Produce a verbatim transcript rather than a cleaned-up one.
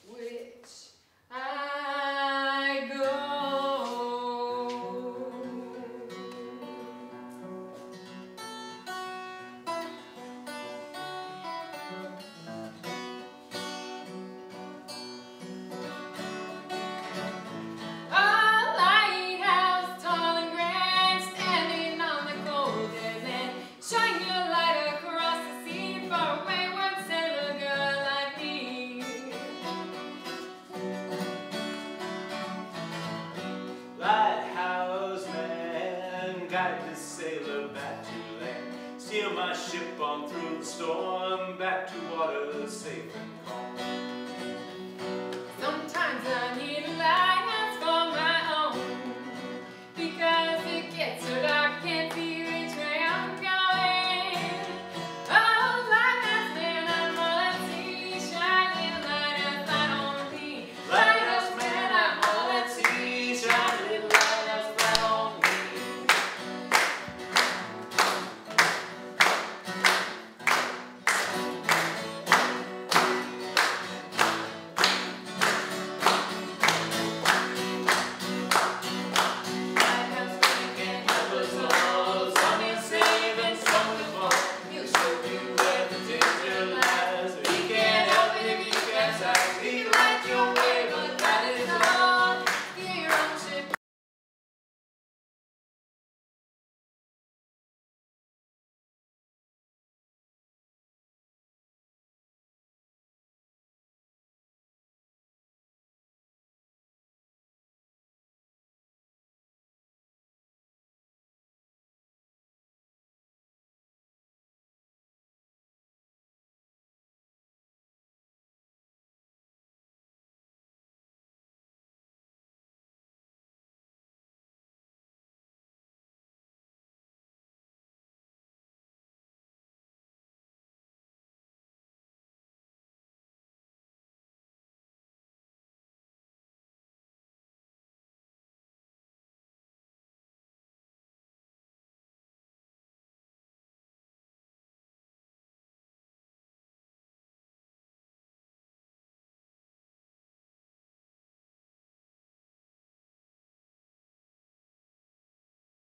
which I go. A lighthouse, tall and grand, standing on the golden land. Shine your light across the sea for a wayward sailor girl like me. Lighthouse man, guide this sailor back to land. Steer my ship on through the storm, back to waters safe and calm.